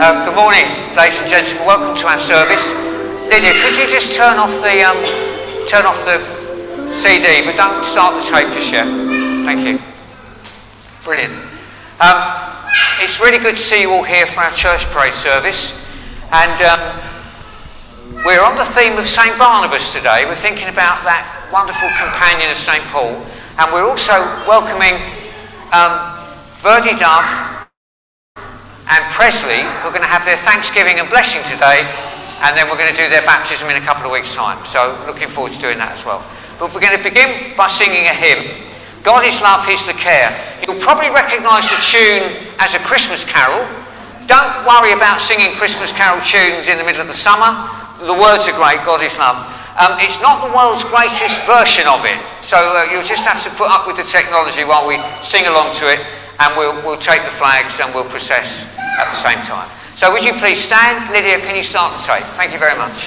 Good morning, ladies and gentlemen. Welcome to our service. Lydia, could you just turn off the CD, but don't start the tape just yet. Thank you. Brilliant. It's really good to see you all here for our church parade service, and we're on the theme of St. Barnabas today. We're thinking about that wonderful companion of St. Paul, and we're also welcoming Verdi Dove and Presley. We're going to have their Thanksgiving and blessing today, and then we're going to do their baptism in a couple of weeks' time. So looking forward to doing that as well. But we're going to begin by singing a hymn. God is love, He's the care. You'll probably recognise the tune as a Christmas carol. Don't worry about singing Christmas carol tunes in the middle of the summer. The words are great, God is love. It's not the world's greatest version of it, so you'll just have to put up with the technology while we sing along to it, and we'll take the flags and we'll process at the same time. So would you please stand? Lydia, can you start the tape? Thank you very much.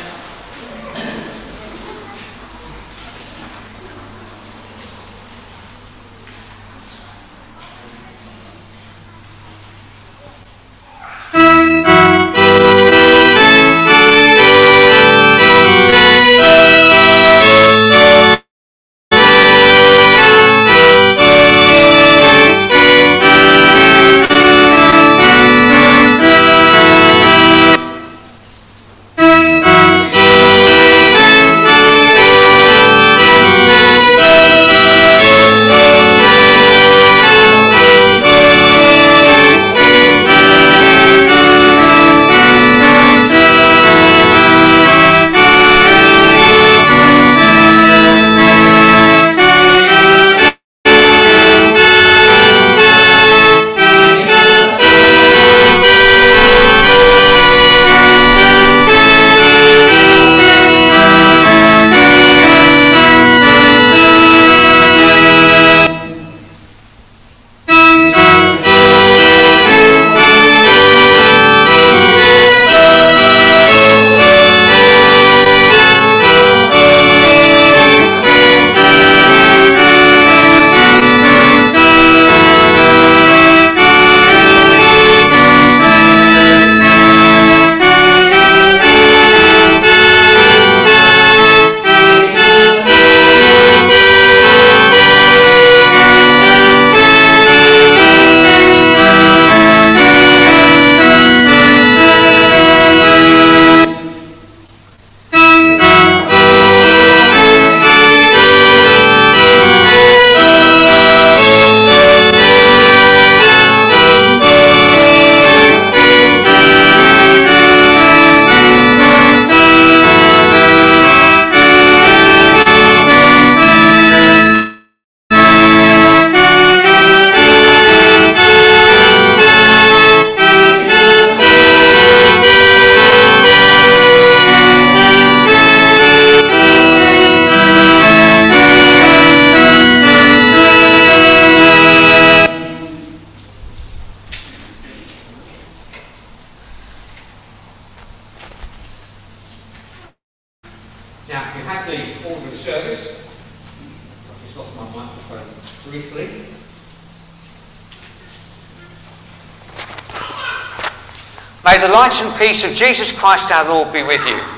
May the light and peace of Jesus Christ our Lord be with you.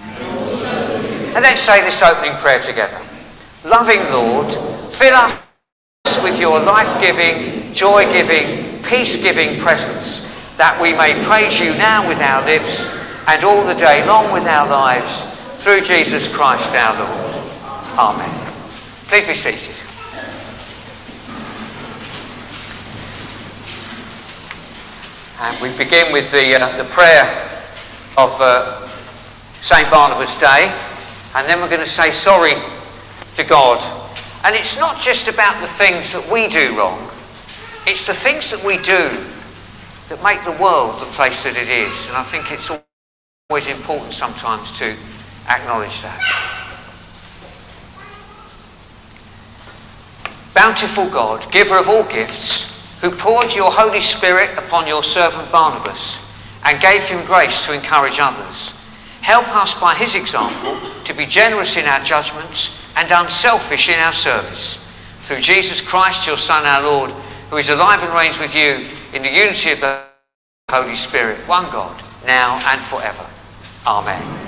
And let's say this opening prayer together. Loving Lord, fill us with your life-giving, joy-giving, peace-giving presence, that we may praise you now with our lips and all the day long with our lives, through Jesus Christ our Lord. Amen. Please be seated. And we begin with the prayer of St. Barnabas Day, and then we're going to say sorry to God. And it's not just about the things that we do wrong, it's the things that we do that make the world the place that it is. And I think it's always important sometimes to acknowledge that. Bountiful God, giver of all gifts, who poured your Holy Spirit upon your servant Barnabas and gave him grace to encourage others. Help us by his example to be generous in our judgments and unselfish in our service. Through Jesus Christ, your Son, our Lord, who is alive and reigns with you in the unity of the Holy Spirit, one God, now and forever. Amen.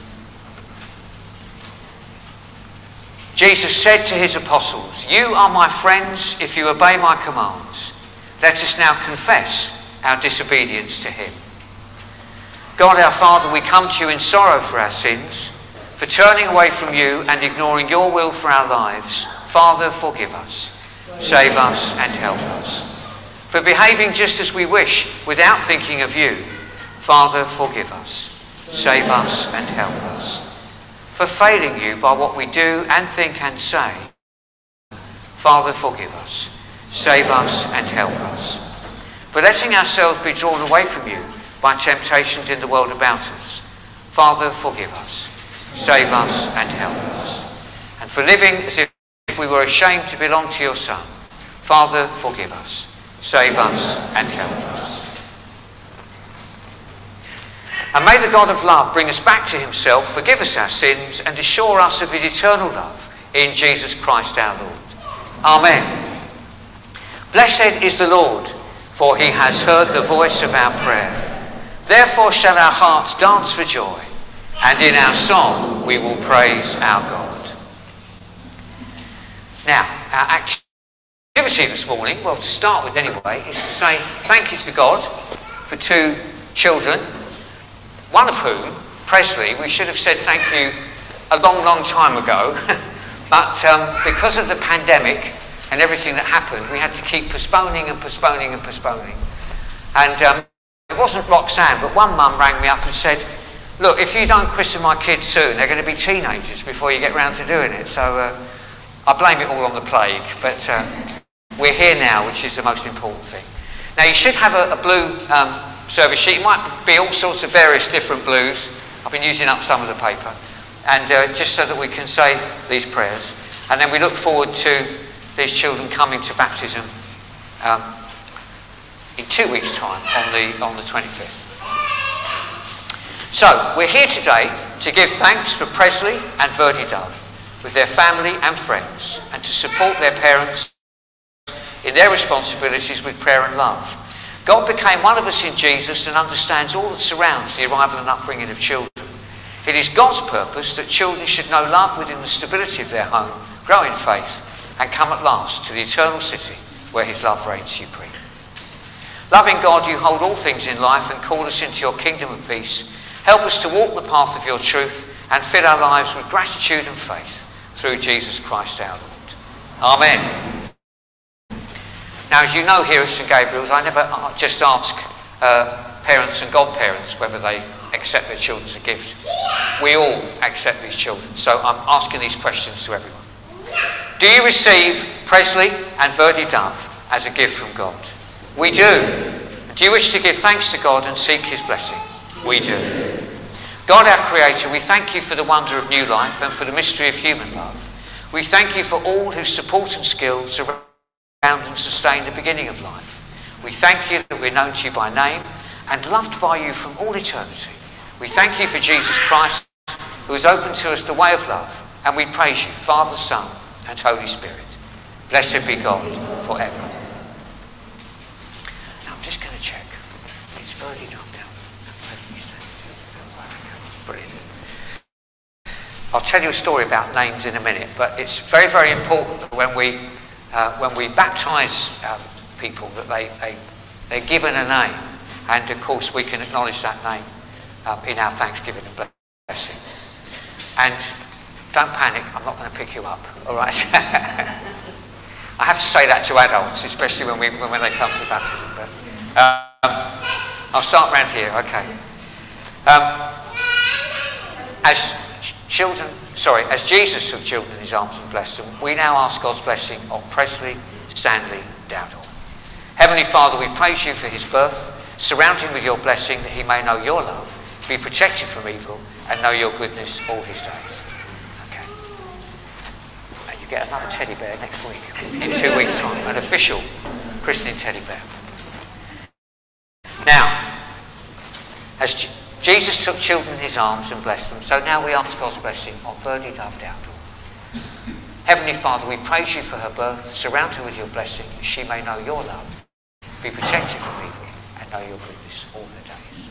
Jesus said to his apostles, "You are my friends if you obey my commands." Let us now confess our disobedience to him. God our Father, we come to you in sorrow for our sins, for turning away from you and ignoring your will for our lives. Father, forgive us, save us and help us. For behaving just as we wish without thinking of you. Father, forgive us, save us and help us. For failing you by what we do and think and say. Father, forgive us, save us and help us. For letting ourselves be drawn away from you by temptations in the world about us. Father, forgive us, save us and help us. And for living as if we were ashamed to belong to your Son. Father, forgive us, save us and help us. And may the God of love bring us back to himself, forgive us our sins, and assure us of his eternal love in Jesus Christ our Lord. Amen. Blessed is the Lord, for he has heard the voice of our prayer. Therefore shall our hearts dance for joy, and in our song we will praise our God. Now, our activity this morning, well, to start with anyway, is to say thank you to God for two children, one of whom, Presley, we should have said thank you a long, long time ago. But because of the pandemic and everything that happened, we had to keep postponing and postponing and postponing. And it wasn't Roxanne, but one mum rang me up and said, "Look, if you don't christen my kids soon, they're going to be teenagers before you get round to doing it." So I blame it all on the plague, but we're here now, which is the most important thing. Now, you should have a blue service sheet. It might be all sorts of various different blues. I've been using up some of the paper. And just so that we can say these prayers. And then we look forward to these children coming to baptism in 2 weeks' time on the 25th. So, we're here today to give thanks for Presley and Verdi Dove with their family and friends, and to support their parents in their responsibilities with prayer and love. God became one of us in Jesus and understands all that surrounds the arrival and upbringing of children. It is God's purpose that children should know love within the stability of their home, grow in faith, and come at last to the eternal city where his love reigns supreme. Loving God, you hold all things in life and call us into your kingdom of peace. Help us to walk the path of your truth and fill our lives with gratitude and faith through Jesus Christ our Lord. Amen. Now, as you know here at St Gabriel's, I never just ask parents and godparents whether they accept their children as a gift. We all accept these children, so I'm asking these questions to everyone. Do you receive Presley and Verdi Dove as a gift from God? We do. Do you wish to give thanks to God and seek his blessing? We do. God, our Creator, we thank you for the wonder of new life and for the mystery of human love. We thank you for all whose support and skill surround and sustain the beginning of life. We thank you that we're known to you by name and loved by you from all eternity. We thank you for Jesus Christ, who has opened to us the way of love, and we praise you, Father, Son, and Holy Spirit. Blessed be God forever. Now I'm just going to check. It's Verdi Dove now. Brilliant. I'll tell you a story about names in a minute, but it's very, very important that when we baptise people, that they're given a name, and of course we can acknowledge that name in our thanksgiving and blessing. And don't panic, I'm not going to pick you up, all right? I have to say that to adults, especially when they come to baptism. But I'll start round here, okay. As Jesus took children in his arms and blessed them, we now ask God's blessing on Presley Stanley Dowdall. Heavenly Father, we praise you for his birth. Surround him with your blessing that he may know your love, be protected from evil, and know your goodness all his days. Okay. And you get another teddy bear next week, in 2 weeks' time, an official christening teddy bear. Now, as Jesus took children in his arms and blessed them, so now we ask God's blessing on Verdi Dove Dowdall. Heavenly Father, we praise you for her birth. Surround her with your blessing, that she may know your love, be protected from evil, and know your goodness all their days.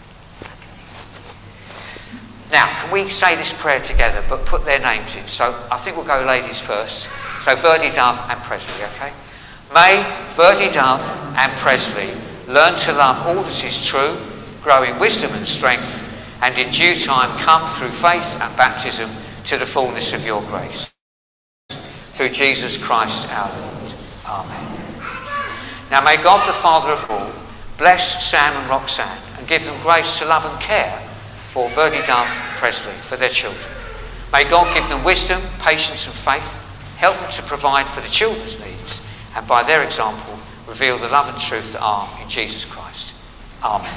Now, can we say this prayer together, but put their names in? So I think we'll go ladies first. So Verdi Dove and Presley, okay? May Verdi Dove and Presley learn to love all that is true, grow in wisdom and strength, and in due time come through faith and baptism to the fullness of your grace. Through Jesus Christ our Lord. Amen. Now may God the Father of all bless Sam and Roxanne and give them grace to love and care for Verdi Dove and Presley, for their children. May God give them wisdom, patience and faith, help them to provide for the children's needs, and by their example reveal the love and truth that are in Jesus Christ. Amen.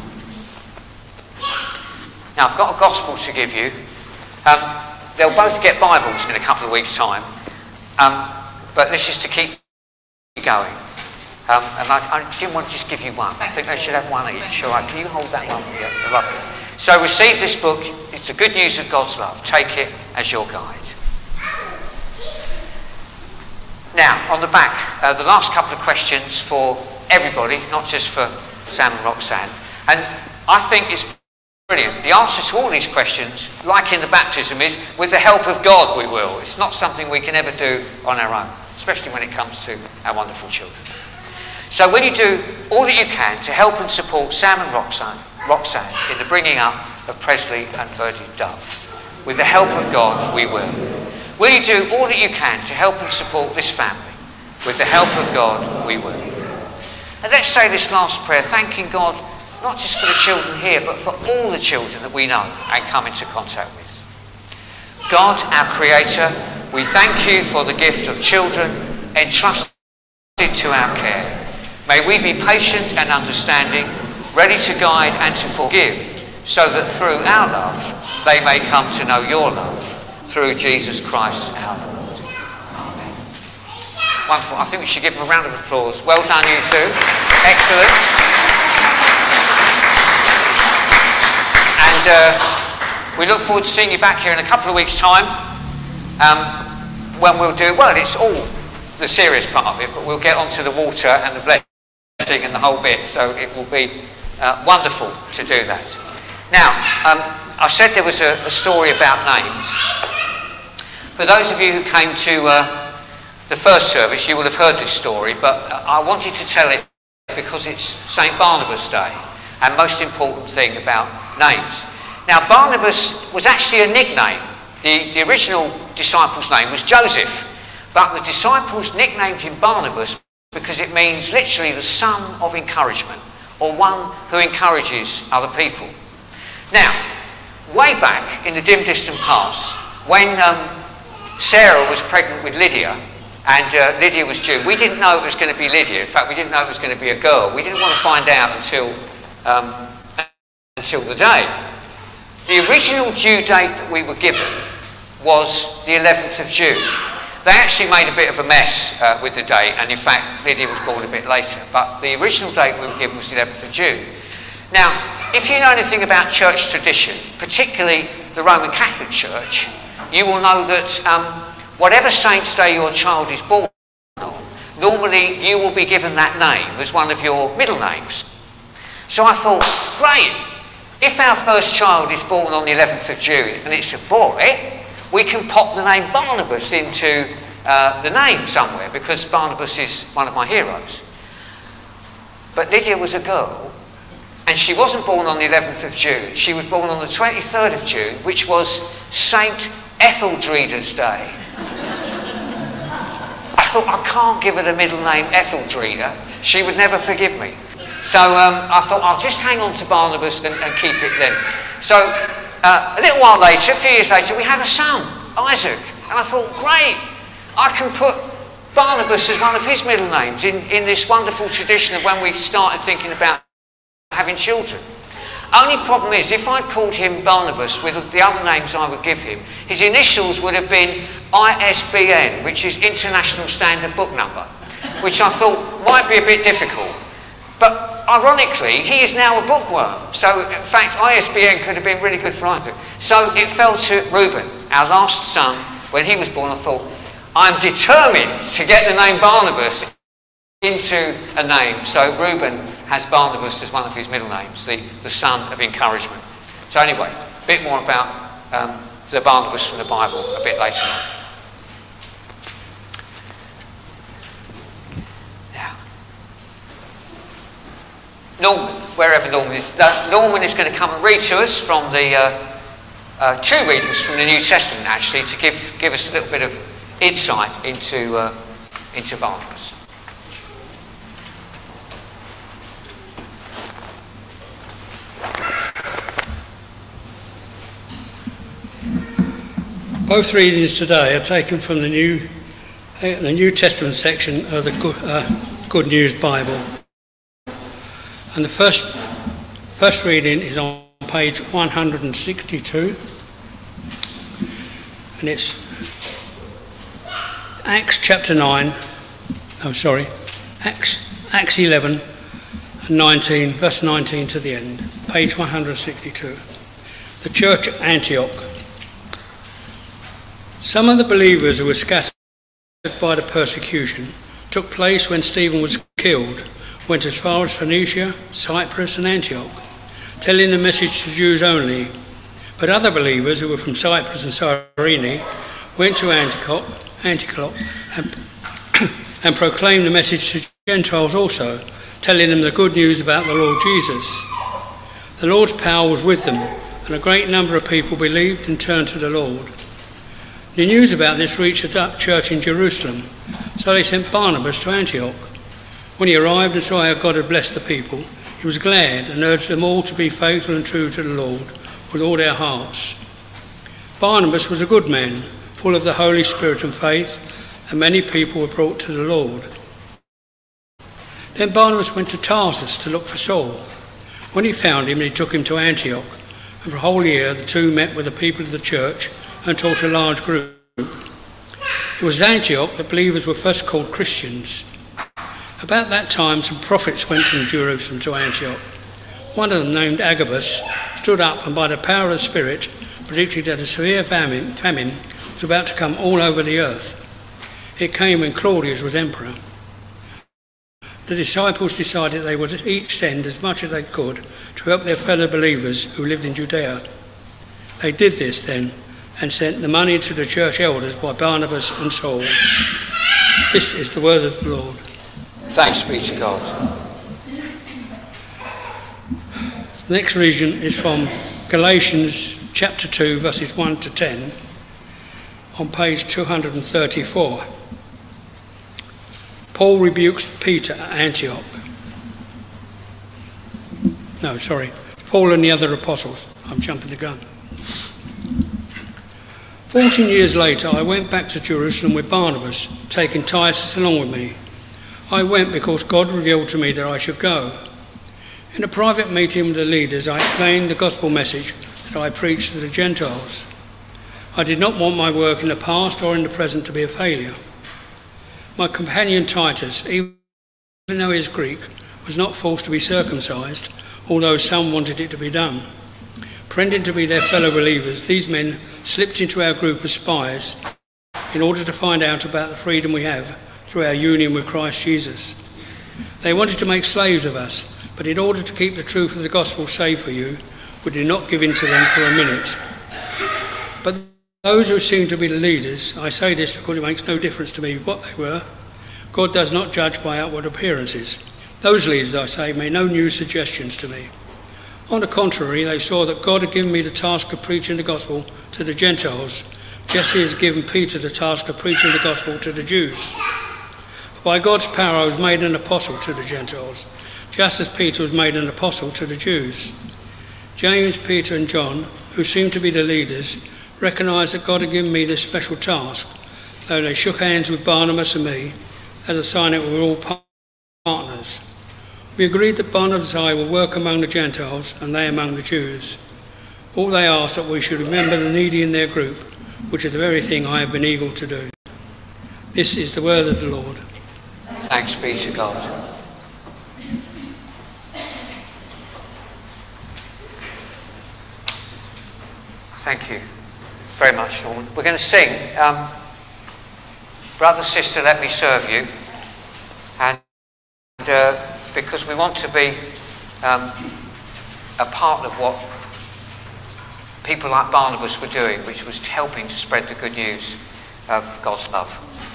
Now I've got a gospel to give you. They'll both get Bibles in a couple of weeks' time, but this is to keep going. And I didn't want to just give you one. I think they should have one each. All right, can you hold that one? Yeah, lovely. So receive this book. It's the good news of God's love. Take it as your guide. Now, on the back, the last couple of questions for everybody, not just for Sam and Roxanne. And I think it's brilliant. The answer to all these questions, like in the baptism, is with the help of God we will. It's not something we can ever do on our own, especially when it comes to our wonderful children. So will you do all that you can to help and support Sam and Roxanne in the bringing up of Presley and Verdi Dove? With the help of God we will. Will you do all that you can to help and support this family? With the help of God we will. And let's say this last prayer, thanking God not just for the children here, but for all the children that we know and come into contact with. God, our Creator, we thank you for the gift of children entrusted to our care. May we be patient and understanding, ready to guide and to forgive, so that through our love they may come to know your love, through Jesus Christ our Lord. Amen. Wonderful. I think we should give them a round of applause. Well done, you two. Excellent. And we look forward to seeing you back here in a couple of weeks' time, when we'll do, well, it's all the serious part of it, but we'll get onto the water and the blessing and the whole bit, so it will be wonderful to do that. Now, I said there was a story about names. For those of you who came to the first service, you will have heard this story, but I wanted to tell it because it's St. Barnabas Day, and most important thing about names. Now, Barnabas was actually a nickname. The original disciple's name was Joseph, but the disciples nicknamed him Barnabas because it means literally the son of encouragement, or one who encourages other people. Now, way back in the dim distant past, when Sarah was pregnant with Lydia, and Lydia was due, we didn't know it was going to be Lydia. In fact, we didn't know it was going to be a girl. We didn't want to find out until the day. The original due date that we were given was the 11th of June. They actually made a bit of a mess with the date, and in fact Lydia was born a bit later, but the original date we were given was the 11th of June. Now, if you know anything about church tradition, particularly the Roman Catholic Church, you will know that whatever saint's day your child is born on, normally you will be given that name as one of your middle names. So I thought, great, if our first child is born on the 11th of June and it's a boy, we can pop the name Barnabas into the name somewhere, because Barnabas is one of my heroes. But Lydia was a girl, and she wasn't born on the 11th of June. She was born on the 23rd of June, which was St. Etheldreda's Day. I thought, I can't give her the middle name Etheldreda. She would never forgive me. So I thought, I'll just hang on to Barnabas and keep it then. So a little while later, a few years later, we had a son, Isaac. And I thought, great, I can put Barnabas as one of his middle names in this wonderful tradition of when we started thinking about having children. Only problem is, if I'd called him Barnabas with the other names I would give him, his initials would have been ISBN, which is International Standard Book Number, which I thought might be a bit difficult. But ironically, he is now a bookworm. So, in fact, ISBN could have been really good for Isaac. So it fell to Reuben, our last son. When he was born, I thought, I'm determined to get the name Barnabas into a name. So Reuben has Barnabas as one of his middle names, the son of encouragement. So anyway, a bit more about the Barnabas from the Bible a bit later on. Now, Norman, wherever Norman is, Norman is going to come and read to us from the two readings from the New Testament, actually, to give us a little bit of insight into Barnabas. Both readings today are taken from the New Testament section of the Good News Bible, and the first reading is on page 162, and it's Acts 11 and 19, verse 19 to the end, page 162. The church at Antioch. Some of the believers who were scattered by the persecution took place when Stephen was killed, went as far as Phoenicia, Cyprus and Antioch, telling the message to Jews only. But other believers who were from Cyprus and Cyrene went to Antioch and proclaimed the message to Gentiles also, telling them the good news about the Lord Jesus. The Lord's power was with them, and a great number of people believed and turned to the Lord. The news about this reached the church in Jerusalem, so they sent Barnabas to Antioch. When he arrived and saw how God had blessed the people, he was glad and urged them all to be faithful and true to the Lord with all their hearts. Barnabas was a good man, full of the Holy Spirit and faith, and many people were brought to the Lord. Then Barnabas went to Tarsus to look for Saul. When he found him, he took him to Antioch, and for a whole year the two met with the people of the church and taught a large group. It was at Antioch that believers were first called Christians. About that time some prophets went from Jerusalem to Antioch. One of them, named Agabus, stood up and by the power of the Spirit predicted that a severe famine was about to come all over the earth. It came when Claudius was emperor. The disciples decided they would each send as much as they could to help their fellow believers who lived in Judea. They did this then and sent the money to the church elders by Barnabas and Saul. This is the word of the Lord. Thanks be to God. The next reading is from Galatians chapter 2, verses 1 to 10, on page 234. Paul rebukes Peter at Antioch. Paul and the other apostles. I'm jumping the gun. 14 years later, I went back to Jerusalem with Barnabas, taking Titus along with me. I went because God revealed to me that I should go. In a private meeting with the leaders, I explained the gospel message that I preached to the Gentiles. I did not want my work in the past or in the present to be a failure. My companion Titus, even though he is Greek, was not forced to be circumcised, although some wanted it to be done. Pretending to be their fellow believers, these men slipped into our group as spies in order to find out about the freedom we have through our union with Christ Jesus. They wanted to make slaves of us, but in order to keep the truth of the gospel safe for you, we did not give in to them for a minute. But those who seem to be the leaders, I say this because it makes no difference to me what they were. God does not judge by outward appearances. Those leaders, I say, made no new suggestions to me. On the contrary, they saw that God had given me the task of preaching the gospel to the Gentiles, just as he has given Peter the task of preaching the gospel to the Jews. By God's power I was made an apostle to the Gentiles, just as Peter was made an apostle to the Jews. James, Peter and John, who seemed to be the leaders, recognised that God had given me this special task, though they shook hands with Barnabas and me as a sign that we were all partners. We agreed that Barnabas and I will work among the Gentiles and they among the Jews. All they asked that we should remember the needy in their group, which is the very thing I have been eager to do. This is the word of the Lord. Thanks be to God. Thank you very much, Norman. We're going to sing Brother, Sister, Let Me Serve You. And because we want to be a part of what people like Barnabas were doing, which was helping to spread the good news of God's love.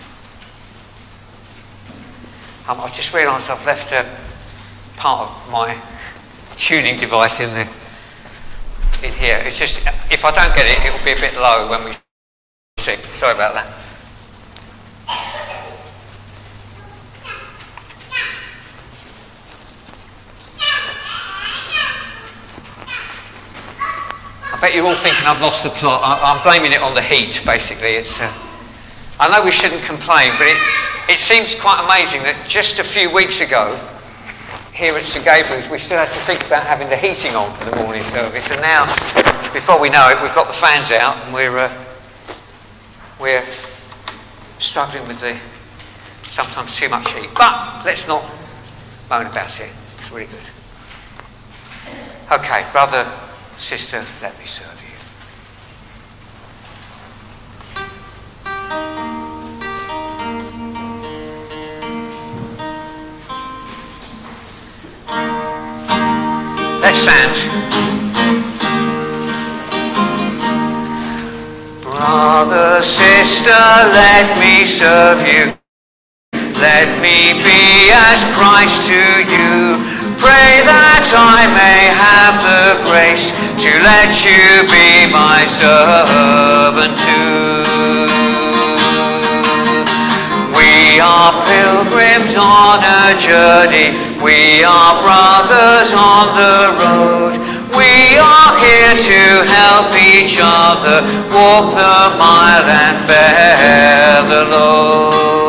I've just realised I've left a part of my tuning device in here. It's just, if I don't get it, it will be a bit low when we sing. Sorry about that. I bet you're all thinking I've lost the plot. I'm blaming it on the heat, basically. I know we shouldn't complain, but it seems quite amazing that just a few weeks ago, here at St Gabriel's, we still had to think about having the heating on for the morning service, and now, before we know it, we've got the fans out, and we're struggling with the sometimes too much heat. But let's not moan about it. It's really good. Okay, brother, sister, let me serve you. Let's stand. Brother, sister, let me serve you. Let me be as Christ to you. Pray that I may have the grace to let you be my servant too. We are pilgrims on a journey. We are brothers on the road. We are here to help each other walk the mile and bear the load.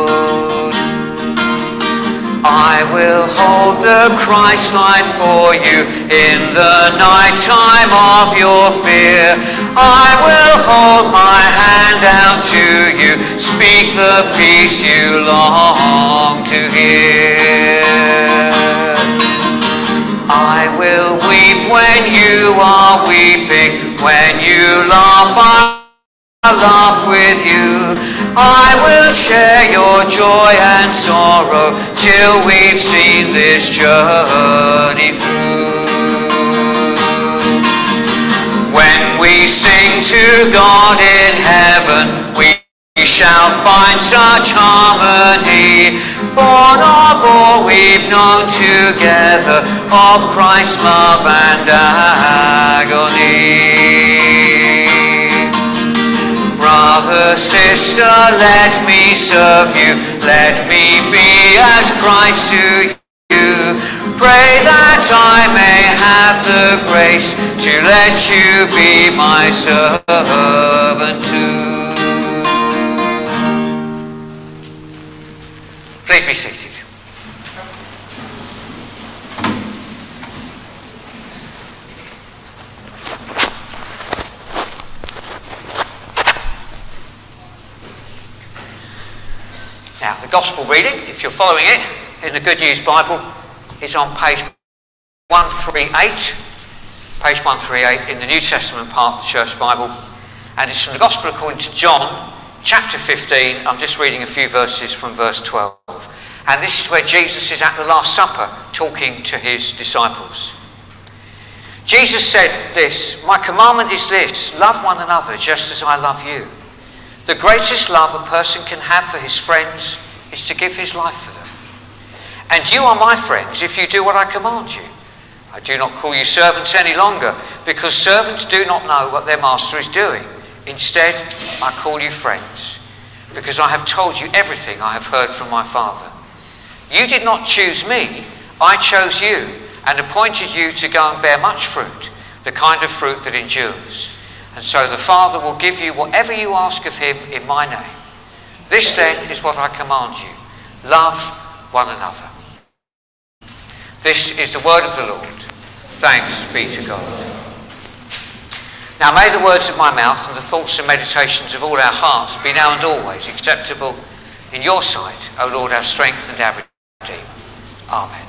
I will hold the Christ light for you in the night time of your fear. I will hold my hand out to you, speak the peace you long to hear. I will weep when you are weeping, when you laugh, I laugh with you. I will share your joy and sorrow till we've seen this journey through. When we sing to God in heaven, we shall find such harmony, born of all we've known together, of Christ's love and agony. Brother, sister, let me serve you. Let me be as Christ to you. Pray that I may have the grace to let you be my servant too. Please be seated. Now, the Gospel reading, if you're following it, in the Good News Bible, is on page 138. Page 138 in the New Testament part of the Church Bible. And it's from the Gospel according to John, chapter 15. I'm just reading a few verses from verse 12. And this is where Jesus is at the Last Supper, talking to his disciples. Jesus said this, "My commandment is this, love one another just as I love you. The greatest love a person can have for his friends is to give his life for them. And you are my friends if you do what I command you. I do not call you servants any longer, because servants do not know what their master is doing. Instead, I call you friends, because I have told you everything I have heard from my Father. You did not choose me, I chose you, and appointed you to go and bear much fruit, the kind of fruit that endures. And so the Father will give you whatever you ask of him in my name. This then is what I command you. Love one another." This is the word of the Lord. Thanks be to God. Now may the words of my mouth and the thoughts and meditations of all our hearts be now and always acceptable in your sight, O Lord, our strength and our Redeemer. Amen.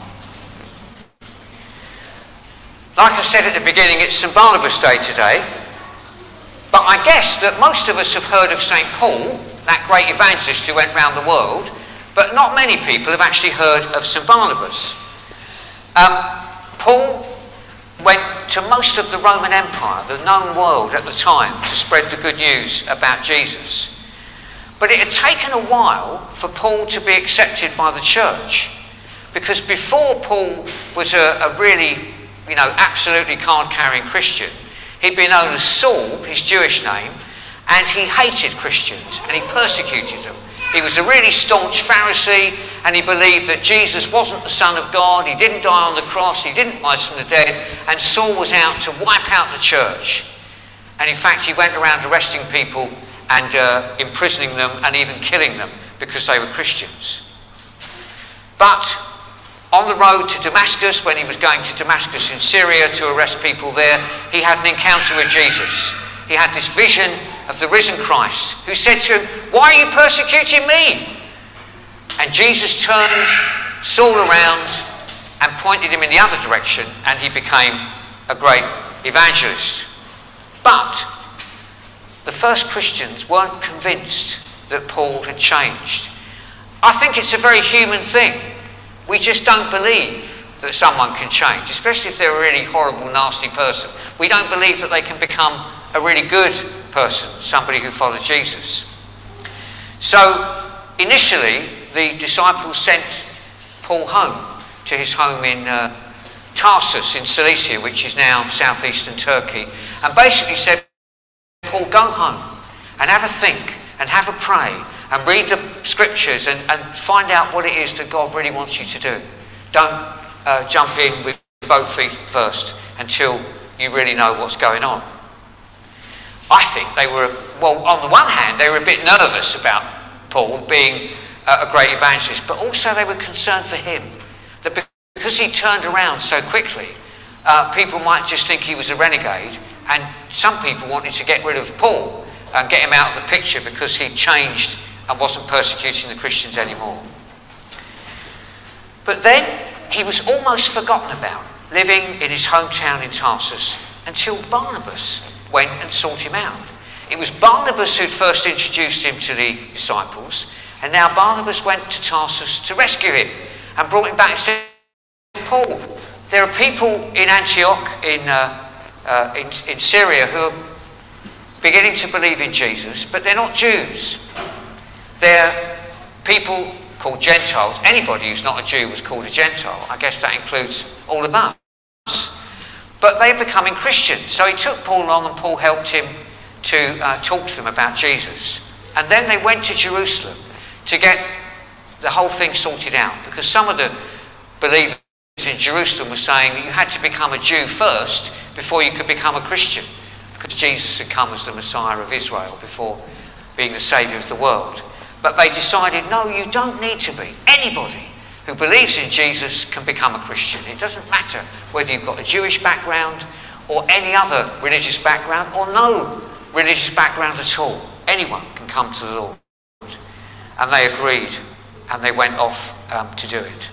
Like I said at the beginning, it's St Barnabas Day today. But I guess that most of us have heard of St Paul, that great evangelist who went round the world, but not many people have actually heard of St Barnabas. Paul went to most of the Roman Empire, the known world at the time, to spread the good news about Jesus. But it had taken a while for Paul to be accepted by the church, because before Paul was a really, absolutely card-carrying Christian, he'd been known as Saul, his Jewish name, and he hated Christians and he persecuted them. He was a really staunch Pharisee, and he believed that Jesus wasn't the Son of God, he didn't die on the cross, he didn't rise from the dead, and Saul was out to wipe out the church. And in fact, he went around arresting people and imprisoning them and even killing them because they were Christians. But on the road to Damascus, when he was going to Damascus in Syria to arrest people there, he had an encounter with Jesus. He had this vision of the risen Christ, who said to him, "Why are you persecuting me?" And Jesus turned Saul around and pointed him in the other direction, and he became a great evangelist. But the first Christians weren't convinced that Paul had changed. I think it's a very human thing. We just don't believe that someone can change, especially if they're a really horrible, nasty person. We don't believe that they can become a really good person, somebody who followed Jesus. So initially, the disciples sent Paul home to his home in Tarsus in Cilicia, which is now southeastern Turkey, and basically said, "Paul, go home and have a think and have a pray and read the scriptures and find out what it is that God really wants you to do. Don't jump in with both feet first until you really know what's going on." I think they were, well, on the one hand, they were a bit nervous about Paul being a great evangelist, but also they were concerned for him, that because he turned around so quickly, people might just think he was a renegade, and some people wanted to get rid of Paul and get him out of the picture because he changed and wasn't persecuting the Christians anymore. But then he was almost forgotten about, living in his hometown in Tarsus, until Barnabas went and sought him out. It was Barnabas who first introduced him to the disciples, and now Barnabas went to Tarsus to rescue him and brought him back and said, "Paul, there are people in Antioch in Syria who are beginning to believe in Jesus, but they're not Jews. They're people called Gentiles. Anybody who's not a Jew was called a Gentile. I guess that includes all of us. But they're becoming Christians." So he took Paul along, and Paul helped him to talk to them about Jesus. And then they went to Jerusalem to get the whole thing sorted out, because some of the believers in Jerusalem were saying that you had to become a Jew first before you could become a Christian, because Jesus had come as the Messiah of Israel before being the Saviour of the world. But they decided, no, you don't need to be. Anybody who believes in Jesus can become a Christian. It doesn't matter whether you've got a Jewish background or any other religious background or no religious background at all. Anyone can come to the Lord. And they agreed, and they went off to do it.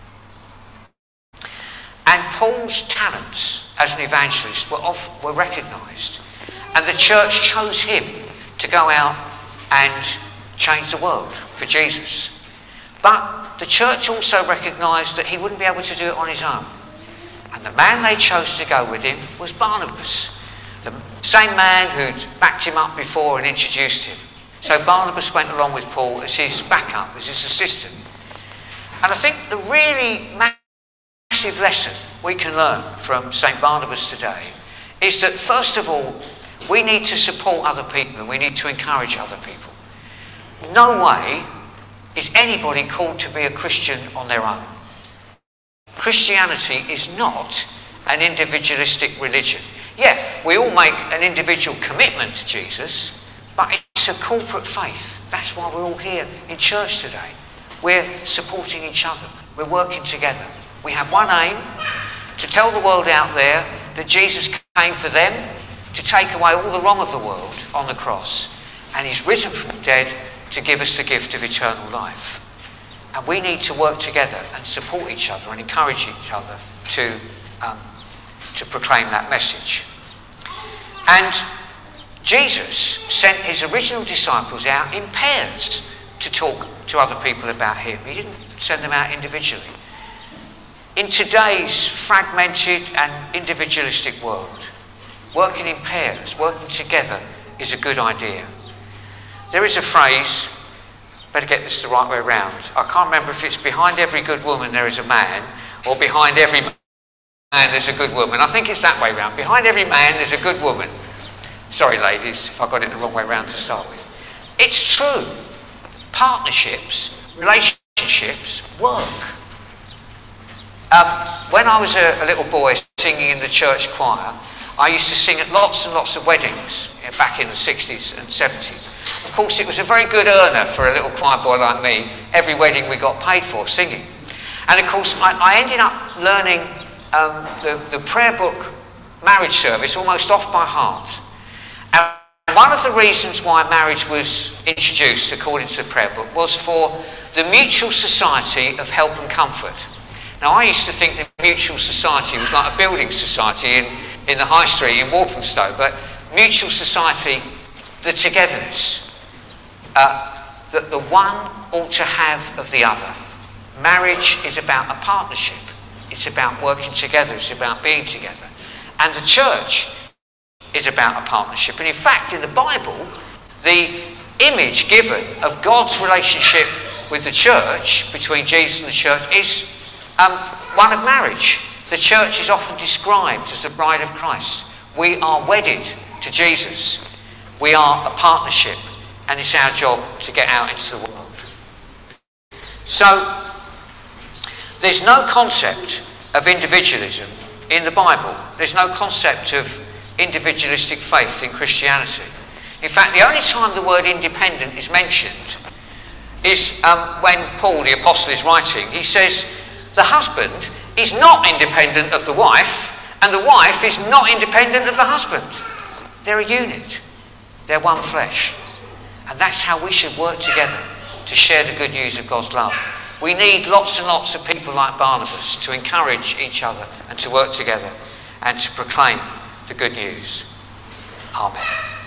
And Paul's talents as an evangelist were recognised, and the church chose him to go out and change the world for Jesus. But the church also recognised that he wouldn't be able to do it on his own. And the man they chose to go with him was Barnabas, the same man who'd backed him up before and introduced him. So Barnabas went along with Paul as his backup, as his assistant. And I think the really massive lesson we can learn from St. Barnabas today is that, first of all, we need to support other people and we need to encourage other people. No way is anybody called to be a Christian on their own. Christianity is not an individualistic religion. Yeah, we all make an individual commitment to Jesus, but it's a corporate faith. That's why we're all here in church today. We're supporting each other. We're working together. We have one aim: to tell the world out there that Jesus came for them, to take away all the wrong of the world on the cross, and he's risen from the dead to give us the gift of eternal life. And we need to work together and support each other and encourage each other to proclaim that message. And Jesus sent his original disciples out in pairs to talk to other people about him. He didn't send them out individually. In today's fragmented and individualistic world, working in pairs, working together is a good idea. There is a phrase, better get this the right way around. I can't remember if it's behind every good woman there is a man, or behind every man there's a good woman. I think it's that way round. Behind every man there's a good woman. Sorry ladies if I got it the wrong way round to start with. It's true. Partnerships, relationships work. When I was a little boy singing in the church choir, I used to sing at lots and lots of weddings back in the 60s and 70s. Of course, it was a very good earner for a little choir boy like me. Every wedding we got paid for singing. And of course, I ended up learning the prayer book marriage service almost off by heart. And one of the reasons why marriage was introduced, according to the prayer book, was for the mutual society of help and comfort. Now, I used to think the mutual society was like a building society in the high street in Walthamstow, but mutual society, the togetherness, that the one ought to have of the other. Marriage is about a partnership. It's about working together. It's about being together. And the church is about a partnership. And in fact, in the Bible, the image given of God's relationship with the church, between Jesus and the church, is one of marriage. The church is often described as the bride of Christ. We are wedded to Jesus. We are a partnership, and it's our job to get out into the world. So, there's no concept of individualism in the Bible. There's no concept of individualistic faith in Christianity. In fact, the only time the word independent is mentioned is when Paul, the apostle, is writing. He says, the husband is not independent of the wife, and the wife is not independent of the husband. They're a unit. They're one flesh. And that's how we should work together to share the good news of God's love. We need lots and lots of people like Barnabas to encourage each other and to work together and to proclaim the good news. Amen.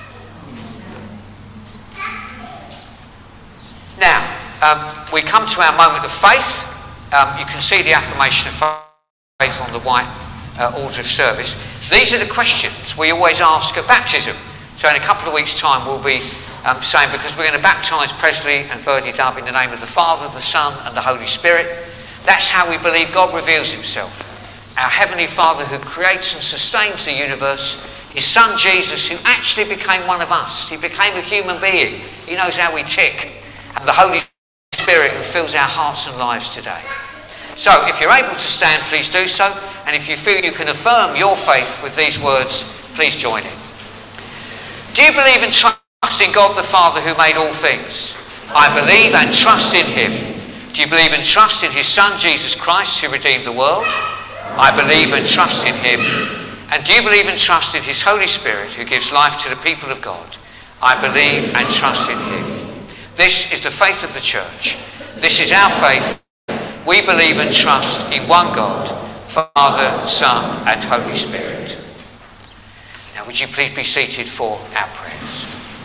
Now, we come to our moment of faith. You can see the affirmation of faith on the white order of service. These are the questions we always ask at baptism. So in a couple of weeks' time we'll be saying, because we're going to baptise Presley and Verdi Dub in the name of the Father, the Son and the Holy Spirit. That's how we believe God reveals himself. Our Heavenly Father who creates and sustains the universe, his Son Jesus who actually became one of us. He became a human being. He knows how we tick. And the Holy Spirit who fills our hearts and lives today. So if you're able to stand, please do so. And if you feel you can affirm your faith with these words, please join in. Do you believe and trust in God the Father who made all things? I believe and trust in him. Do you believe and trust in his Son Jesus Christ who redeemed the world? I believe and trust in him. And do you believe and trust in his Holy Spirit who gives life to the people of God? I believe and trust in him. This is the faith of the church. This is our faith. We believe and trust in one God, Father, Son and Holy Spirit. Now would you please be seated for our prayers.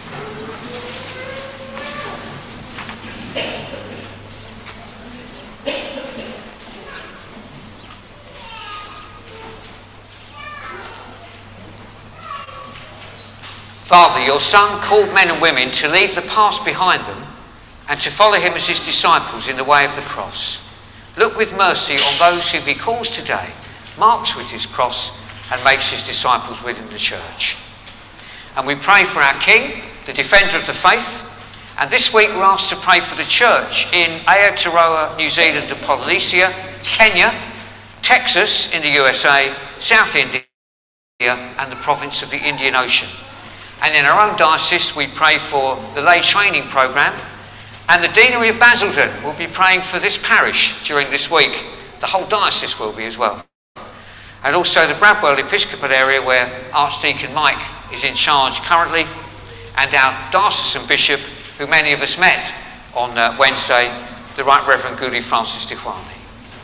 Father, your Son called men and women to leave the past behind them and to follow him as his disciples in the way of the cross. Look with mercy on those whom he calls today, marks with his cross and makes his disciples within the church. And we pray for our King, the defender of the faith. And this week we're asked to pray for the church in Aotearoa, New Zealand and Polynesia, Kenya, Texas in the USA, South India and the province of the Indian Ocean. And in our own diocese we pray for the lay training programme, and the Deanery of Basildon will be praying for this parish during this week. The whole diocese will be as well. And also the Bradwell Episcopal area where Archdeacon Mike is in charge currently, and our diocesan bishop, who many of us met on Wednesday, the Right Reverend Guli Francis Tihuani.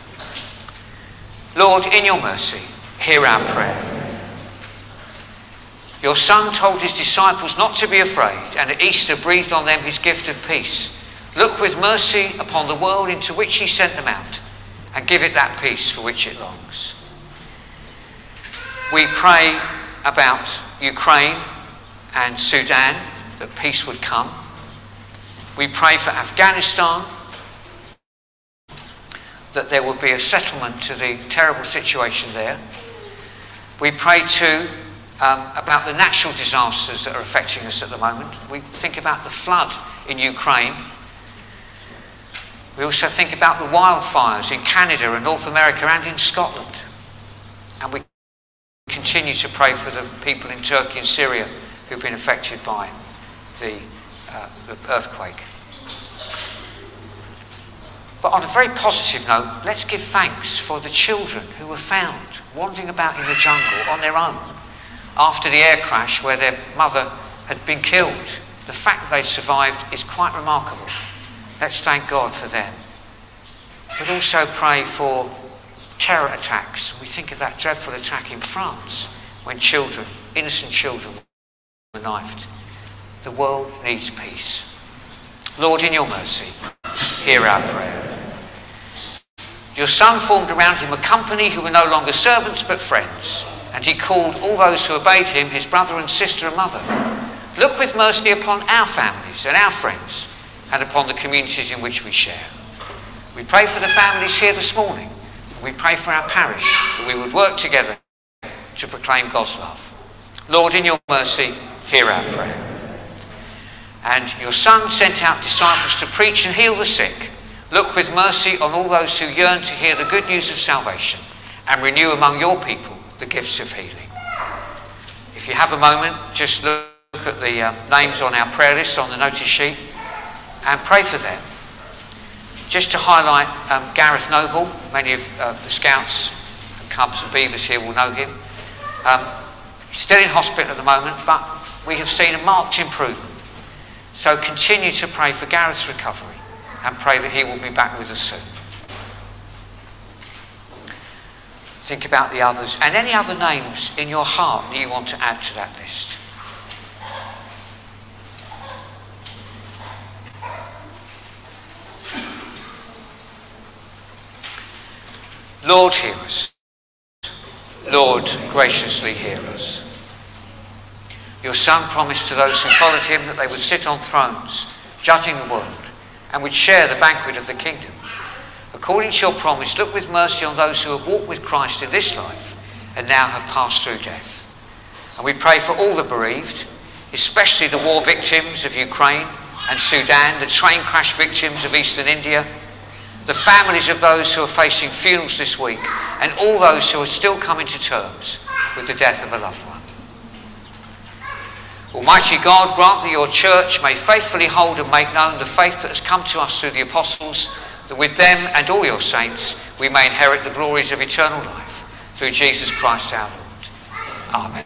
Lord, in your mercy, hear our prayer. Your Son told his disciples not to be afraid, and at Easter breathed on them his gift of peace. Look with mercy upon the world into which he sent them out, and give it that peace for which it longs. We pray about Ukraine and Sudan, that peace would come. We pray for Afghanistan, that there would be a settlement to the terrible situation there. We pray too about the natural disasters that are affecting us at the moment. We think about the flood in Ukraine. We also think about the wildfires in Canada and North America and in Scotland. And we continue to pray for the people in Turkey and Syria who've been affected by the earthquake. But on a very positive note, let's give thanks for the children who were found wandering about in the jungle on their own after the air crash where their mother had been killed. The fact they survived is quite remarkable. Let's thank God for them. But also pray for terror attacks. We think of that dreadful attack in France when children, innocent children, were knifed. The world needs peace. Lord, in your mercy, hear our prayer. Your Son formed around him a company who were no longer servants but friends, and he called all those who obeyed him his brother and sister and mother. Look with mercy upon our families and our friends, and upon the communities in which we share. We pray for the families here this morning. We pray for our parish, that we would work together to proclaim God's love. Lord, in your mercy, hear our prayer. And your Son sent out disciples to preach and heal the sick. Look with mercy on all those who yearn to hear the good news of salvation, and renew among your people the gifts of healing. If you have a moment, just look at the names on our prayer list on the notice sheet and pray for them. Just to highlight Gareth Noble, many of the Scouts and Cubs and Beavers here will know him. He's still in hospital at the moment, but we have seen a marked improvement. So continue to pray for Gareth's recovery and pray that he will be back with us soon. Think about the others and any other names in your heart that you want to add to that list. Lord, hear us. Lord, graciously hear us. Your Son promised to those who followed him that they would sit on thrones, judging the world, and would share the banquet of the kingdom. According to your promise, look with mercy on those who have walked with Christ in this life and now have passed through death. And we pray for all the bereaved, especially the war victims of Ukraine and Sudan, the train crash victims of Eastern India, the families of those who are facing funerals this week, and all those who are still coming to terms with the death of a loved one. Almighty God, grant that your church may faithfully hold and make known the faith that has come to us through the apostles, that with them and all your saints we may inherit the glories of eternal life, through Jesus Christ our Lord. Amen.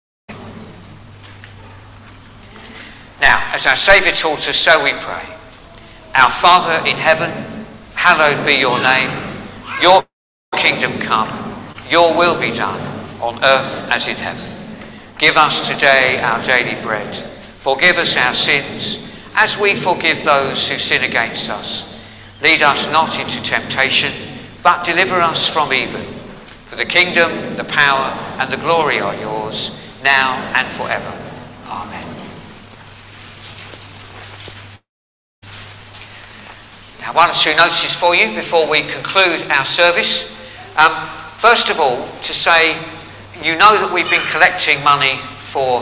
Now, as our Saviour taught us, so we pray. Our Father in heaven, hallowed be your name. Your kingdom come. Your will be done, on earth as in heaven. Give us today our daily bread. Forgive us our sins, as we forgive those who sin against us. Lead us not into temptation, but deliver us from evil. For the kingdom, the power, and the glory are yours, now and forever. Amen. Now, one or two notices for you before we conclude our service. First of all, to say, you know that we've been collecting money for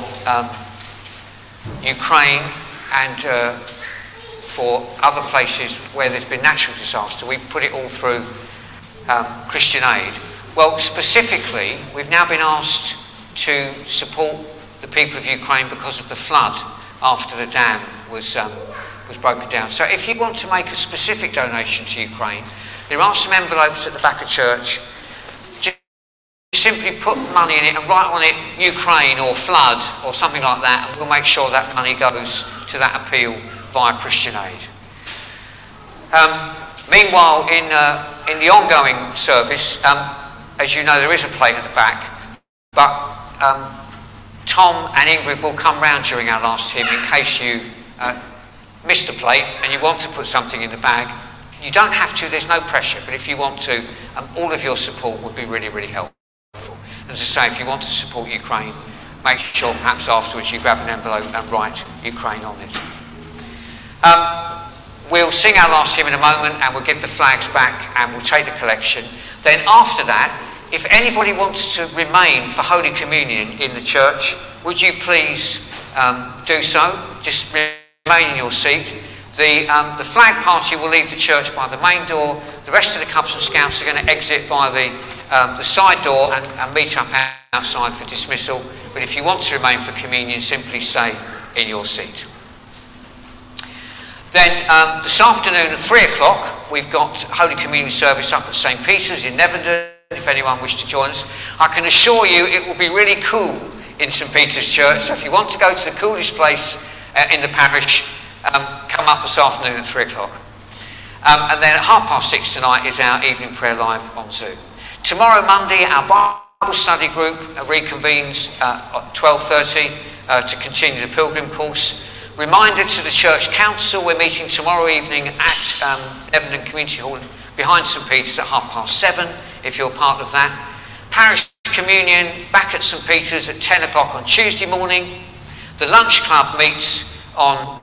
Ukraine and for other places where there's been natural disaster. We put it all through Christian Aid. Well, specifically, we've now been asked to support the people of Ukraine because of the flood after the dam was broken down. So if you want to make a specific donation to Ukraine, there are some envelopes at the back of church. Simply put money in it and write on it Ukraine or flood or something like that, and we'll make sure that money goes to that appeal via Christian Aid. Meanwhile, in the ongoing service, as you know, there is a plate at the back, but Tom and Ingrid will come round during our last hymn in case you missed a plate and you want to put something in the bag. You don't have to, there's no pressure, but if you want to, all of your support would be really, really helpful. And as I say, if you want to support Ukraine, make sure perhaps afterwards you grab an envelope and write Ukraine on it. We'll sing our last hymn in a moment and we'll give the flags back and we'll take the collection. Then after that, if anybody wants to remain for Holy Communion in the church, would you please do so? Just remain in your seat. The flag party will leave the church by the main door. The rest of the Cubs and Scouts are going to exit via the side door and meet up outside for dismissal. But if you want to remain for communion, simply stay in your seat. Then this afternoon at 3 o'clock, we've got Holy Communion service up at St. Peter's in Nevenden, if anyone wishes to join us. I can assure you it will be really cool in St. Peter's Church. So if you want to go to the coolest place in the parish, come up this afternoon at 3 o'clock. And then at 6:30 tonight is our evening prayer live on Zoom. Tomorrow, Monday, our Bible study group reconvenes at 12:30 to continue the pilgrim course. Reminder to the Church Council, we're meeting tomorrow evening at Nevenden Community Hall behind St. Peter's at 7:30, if you're part of that. Parish Communion back at St. Peter's at 10 o'clock on Tuesday morning. The Lunch Club meets on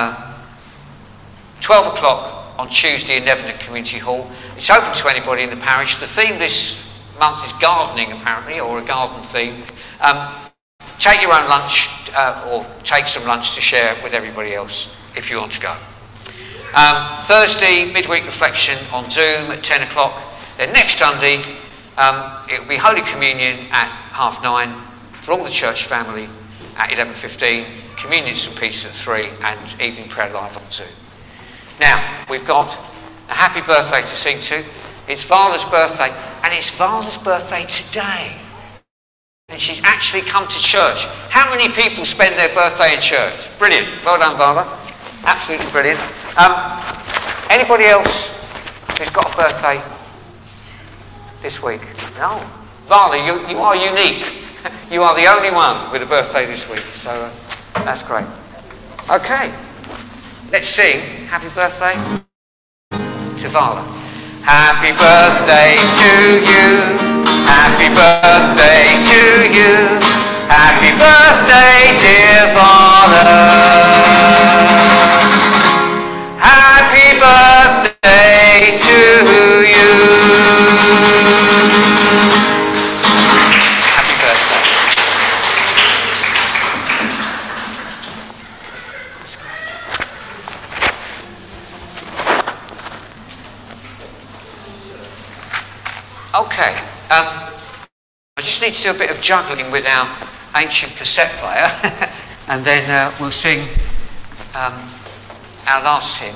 12 o'clock on Tuesday in Nevenden Community Hall. It's open to anybody in the parish. The theme this month is gardening, apparently, or a garden theme. Take your own lunch or take some lunch to share with everybody else if you want to go. Thursday, midweek reflection on Zoom at 10 o'clock. Then next Sunday, it will be Holy Communion at 9:30 for all the church family at 11:15. Communion St. Peter's at 3 and evening prayer live on Zoom. Now, we've got a happy birthday to sing to. It's Vala's birthday, and it's Vala's birthday today. And she's actually come to church. How many people spend their birthday in church? Brilliant. Well done, Vala. Absolutely brilliant. Anybody else who's got a birthday this week? No. Vala, you are unique. You are the only one with a birthday this week. So that's great. Okay. Let's sing Happy Birthday to Vala. Happy birthday to you. Happy birthday to you. Happy birthday, dear Vala. Happy birthday to you. Happy birthday. Okay. I just need to do a bit of juggling with our ancient cassette player and then we'll sing our last hymn.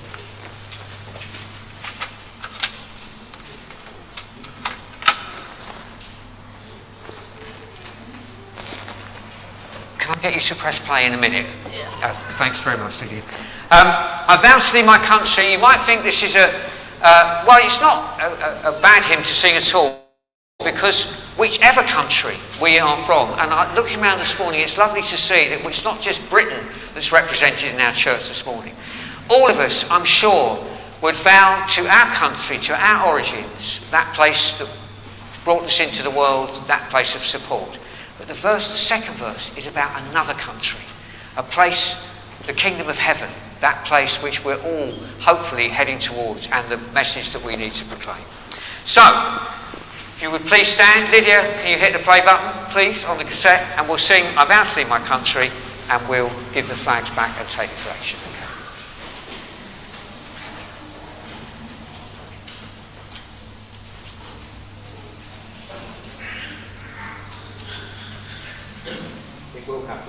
Can I get you to press play in a minute? Yeah. Thanks very much, Lydia. I vow to thee, my country. You might think this is well, it's not a bad hymn to sing at all, because whichever country we are from, and looking around this morning, it's lovely to see that it's not just Britain that's represented in our church this morning. All of us, I'm sure, would vow to our country, to our origins, that place that brought us into the world, that place of support. But the second verse is about another country, a place, the kingdom of heaven, that place which we're all hopefully heading towards, and the message that we need to proclaim. So, if you would please stand. Lydia, can you hit the play button, please, on the cassette, and we'll sing I Vow to Thee, My Country, and we'll give the flags back and take a collection. It will happen.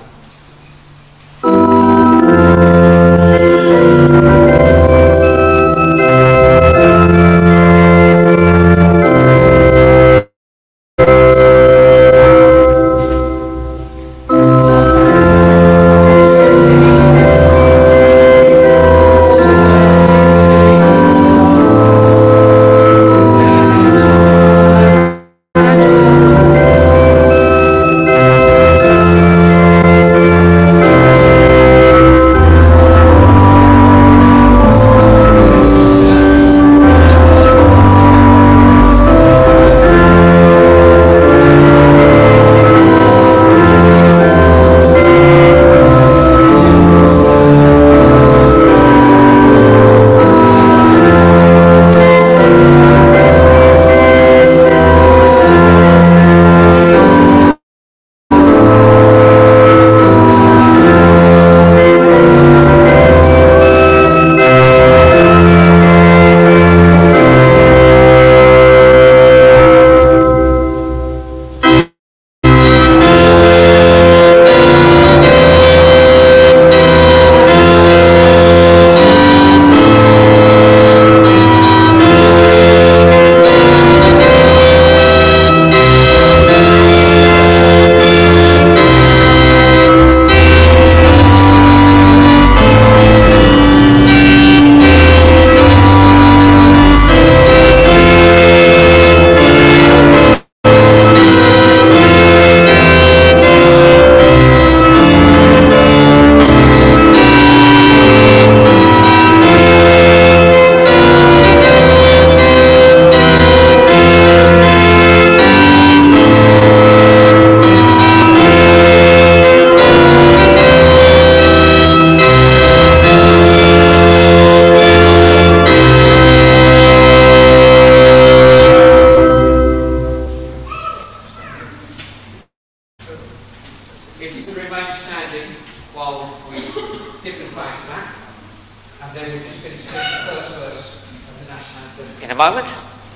And then we're just going to sing the first verse of the national anthem in a moment.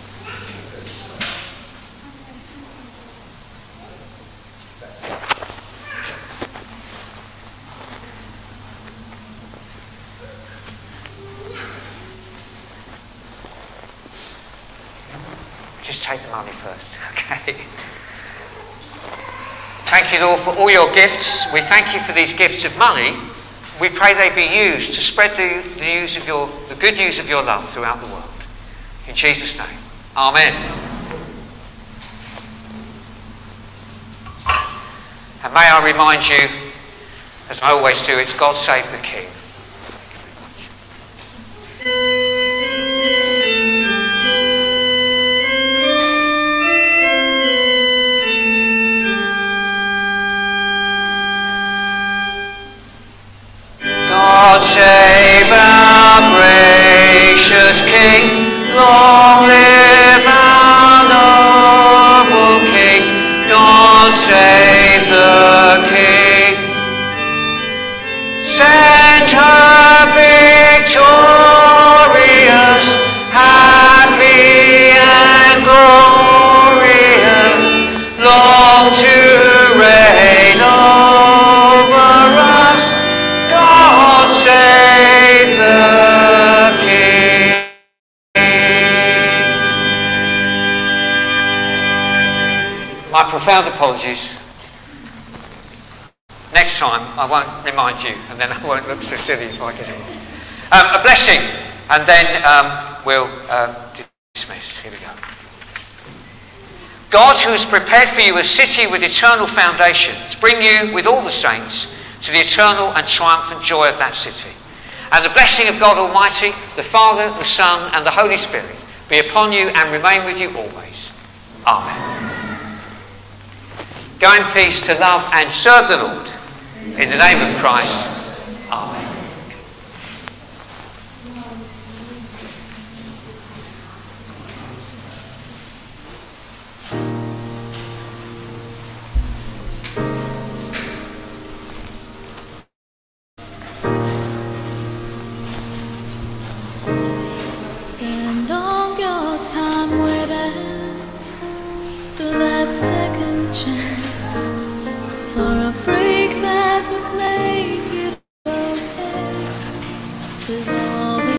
Just take the money first, okay? Thank you, Lord, for all your gifts. We thank you for these gifts of money. We pray they be used to spread the good news of your love throughout the world. In Jesus' name, amen. And may I remind you, as I always do, it's God save the King. God save our gracious King, long live our noble King. God save the King. Send her victorious, happy and glorious, long to reign over us. God save the King. My profound apologies. Next time I won't remind you, and then I won't look so silly if I get it. A blessing, and then we'll dismiss. Here we go. God, who has prepared for you a city with eternal foundations, bring you with all the saints to the eternal and triumphant joy of that city. And the blessing of God Almighty, the Father, the Son, and the Holy Spirit be upon you and remain with you always. Amen. Go in peace to love and serve the Lord. In the name of Christ. Amen.